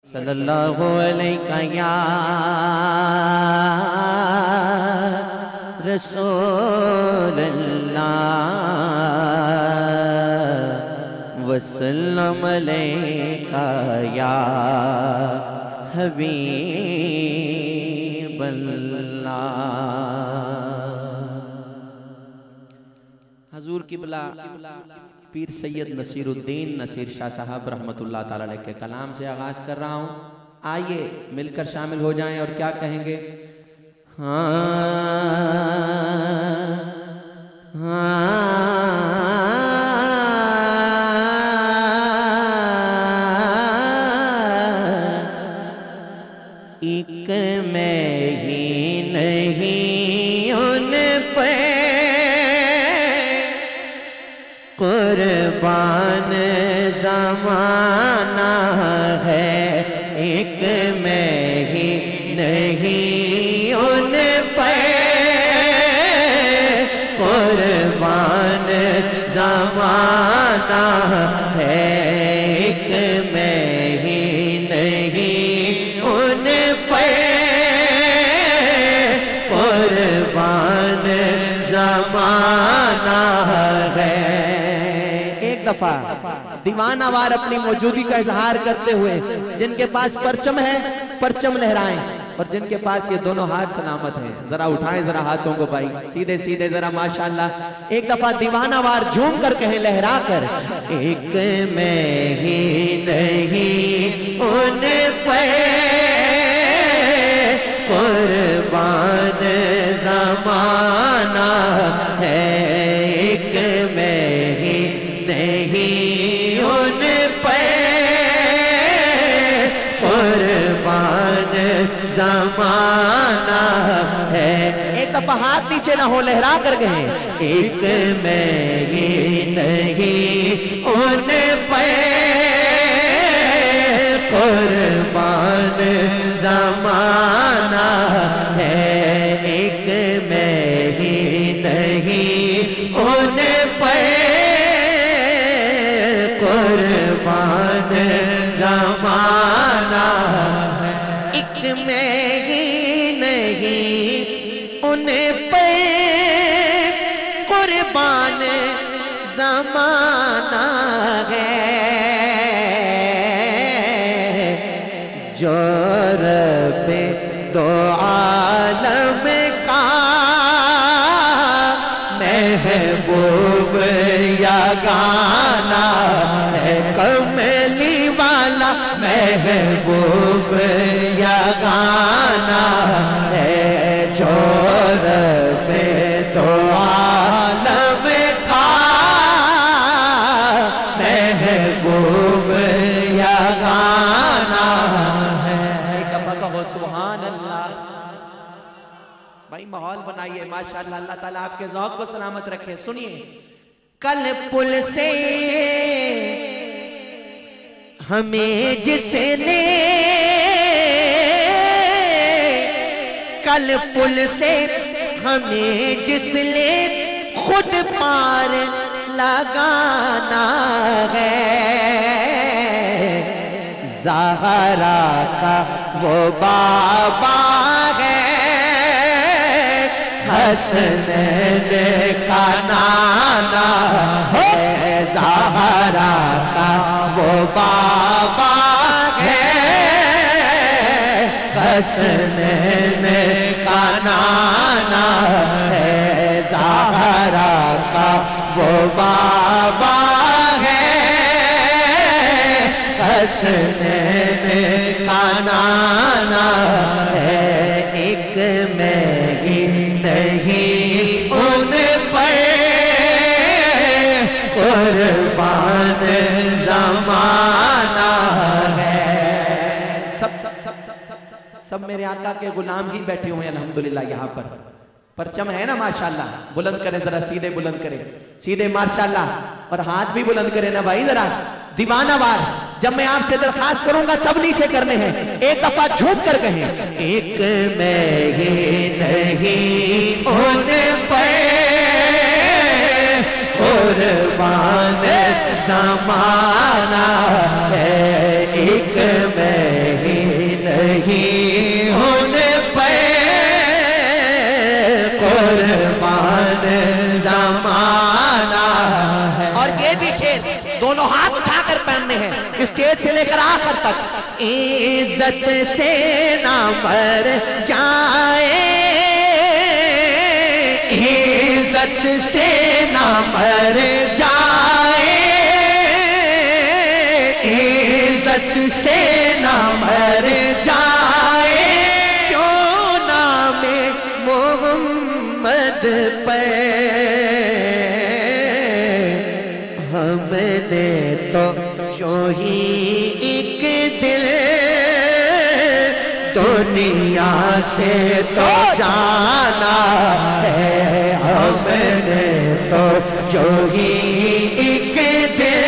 صلی اللہ علیہ یا رسول اللہ وسلم علیہ یا حبیب اللہ۔ حضور قبلہ پیر سید نصیر الدین نصیر شاہ صاحب رحمت اللہ تعالیٰ علیہ کے کلام سے آغاز کر رہا ہوں، آئیے مل کر شامل ہو جائیں اور کیا کہیں گے؟ ایک میں ہی نہیں ان پہ قربان زمانہ ہے، ایک میں ہی نہیں ان پہ قربان زمانہ ہے، ایک میں ہی نہیں ان پہ قربان زمانہ ہے۔ ایک دفعہ دیوانہ وار اپنی موجودگی کا اظہار کرتے ہوئے جن کے پاس پرچم ہے پرچم لہرائیں، اور جن کے پاس یہ دونوں ہاتھ سلامت ہیں ذرا اٹھائیں ذرا ہاتھوں کو بھائی سیدھے سیدھے ذرا ماشاءاللہ۔ ایک دفعہ دیوانہ وار جھوم کر کہیں لہرا کر، ایک میں ہی نہیں ان پہ قربان زمانہ ہے، ایک میں ہی نہیں ان پہ قربان زمانہ ہے۔ ایک دفعہ ہاتھ نیچے نہ ہو لہرا کر گئے، ایک میں ہی نہیں ان پہ قربان زمانہ ہے، ایک میں ہی نہیں ان پہ قربان زمانہ ہے، ایک میں ہی نہیں ان پہ قربان زمانہ ہے، جو رب دو عالم کا محبوب یگانہ ہے، کملی والا محبوب یگانہ ہے، جو رب دو عالم کا محبوب یگانہ ہے۔ ایک دفعہ کہو سبحان اللہ۔ بھائی ماحول بنائیے ماشاءاللہ، اللہ تعالیٰ آپ کے ذوق کو سلامت رکھے۔ سنیے، کل پل سے ہمیں جس نے، کل پل سے ہمیں جس نے خود پار لگانا ہے، زہرا کا وہ بابا ہے، حسنین کا نانا ہے، زہرا کا وہ بابا ہے، حسنین کا نانا ہے، زہرا کا وہ بابا ہے، حسنین کا نانا ہے، ایک میں ہی نہیں ان پہ قربان زمانہ ہے۔ سب میرے آقا کے غلام ہی بیٹھے ہوئے ہیں الحمدللہ یہاں پر، پرچم ہے نا ماشاءاللہ، بلند کریں ذرا سیدھے بلند کریں سیدھے ماشاءاللہ، اور ہاتھ بھی بلند کریں نا بھائی ذرا۔ دیوانہ وار جب میں آپ سے درخواست کروں گا تب نیچے کرنے ہیں، ایک دفعہ جھوک کر کہیں، ایک میں ہی نہیں ان پہ قربان زمانہ ہے، ایک میں نہیں ان پہ قربان زمانہ ہے. اور یہ بھی شعر دونوں ہاتھ اٹھا کر پہننے ہیں اسٹیج سے لے کر آخر تک. عزت سے نہ مر جائے، عزت سے نہ مر جائے، عزت سے نہ مر جائے، کیوں نام محمد پہ ہم نے تو یوں ہی ایک دل دنیا سے تو جانا ہے، ہم نے تو یوں ہی ایک دل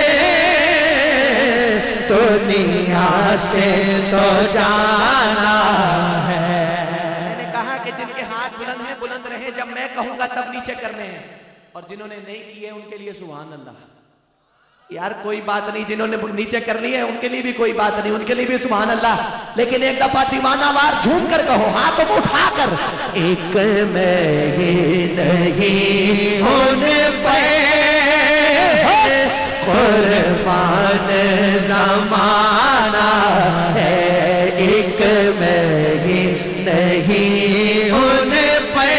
دنیا سے تو جانا ہے. میں نے کہا کہ جن کے ہاتھ بلند ہیں بلند رہے، جب میں کہوں گا تب نیچے کرنے ہیں، اور جنہوں نے نہیں کیے ان کے لیے سبحان اللہ. یار کوئی بات نہیں، جنہوں نے نیچے کر لی ہے ان کے لیے بھی کوئی بات نہیں، ان کے لیے بھی سبحان اللہ. لیکن ایک دفعہ دیوانہ وار جھوم کر کہو، ہاتھوں کو اٹھا کر. ایک میں ہی نہیں ان پہ قربان زمانہ ہے، ایک میں ہی نہیں ان پہ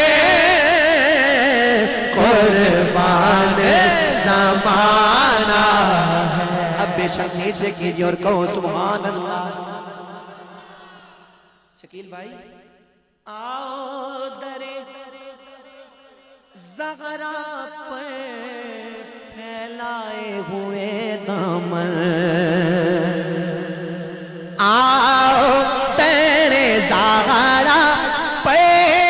قربان زمانہ ہے. اب بے شک نیچے کیجئے اور کہو سبحان اللہ. شکیل بھائی آؤ در زہرا پر پھیلائے ہوئے دامن، آؤ تیرے زہرا پہ،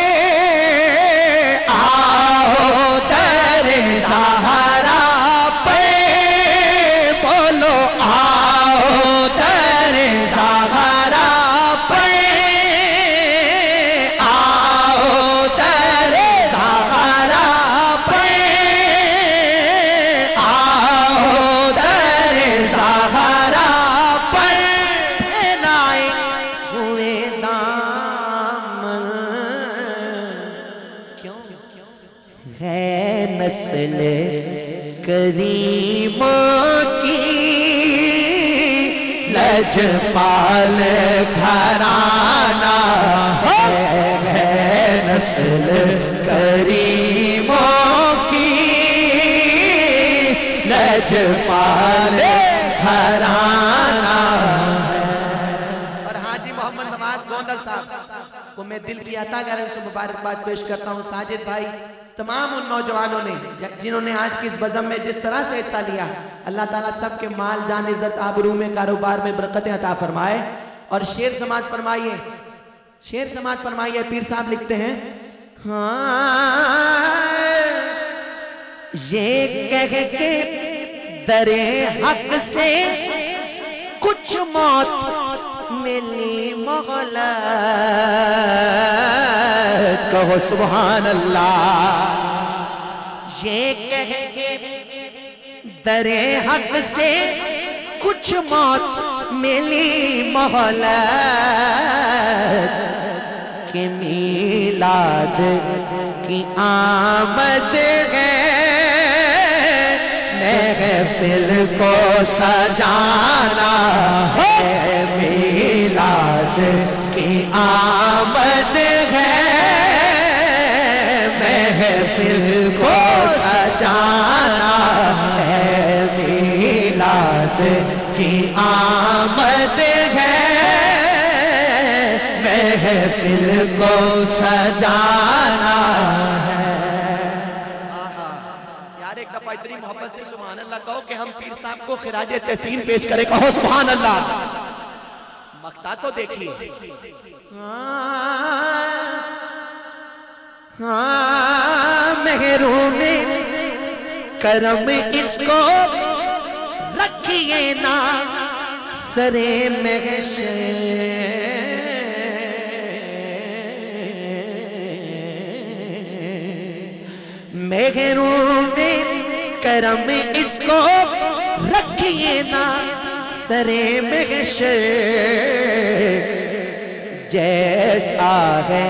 آؤ تیرے زہرا پہ، بولو آؤ تیرے زہرا پہ، آؤ تیرے زہرا پہ، آؤ تیرے زہرا پر پھیلائے ہوئے دامن. کیوں ہے نسل کریموں کی لجپال گھرانہ ہے، نسل کریموں کی لجپال گھرانہ ہے. اور حاجی محمد نواز گوندل صاحب کو میں دل کی عطا کرنے سے مبارکباد پیش کرتا ہوں. ساجد بھائی، تمام ان نوجوانوں نے جنہوں نے آج کی اس بزم میں جس طرح سے حصہ لیا، اللہ تعالیٰ سب کے مال جان عزت آبرو میں کاروبار میں برکتیں عطا فرمائے. اور شعر سماعت فرمائیے، شعر سماعت فرمائیے. پیر صاحب لکھتے ہیں، ہاں یہ کہہ کے در حق سے کچھ موت ملی مغلط، کہو سبحان اللہ. یہ کہہ کے در حق سے کچھ موت ملی مہلت، کہ میلاد کی آمد ہے، محفل کو سجانا ہے، میلاد کی آمد ہے، محفل کو سجانا ہے، میلاد کی آمد ہے، محفل کو سجانا ہے. یار ایک دفعہ اتنی محبت سے سبحان اللہ کہو کہ ہم پیر صاحب کو خراج تحسین پیش کریں. کہو سبحان اللہ. مقطع تو دیکھیے. محروم کرم اس کو رکھیے نا سرے محشر، محروم کرم اس کو رکھیے نا سرے محشر، جیسا ہے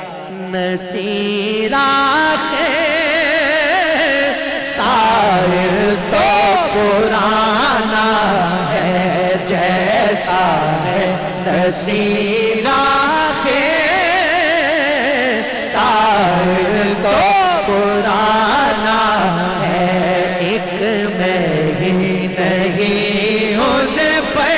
نصیرہ ہے سائر تو پرانا ہے جیسا ہے نصیرہ ہے سائر تو پرانا ہے ایک میں ہی نہیں ان پہ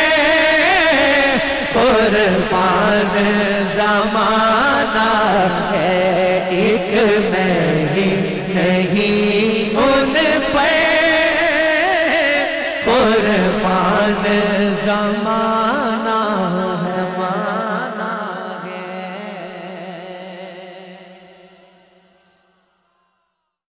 قربان زمانہ ہے ایک میں ہی نہیں ان پہ قربان زمانہ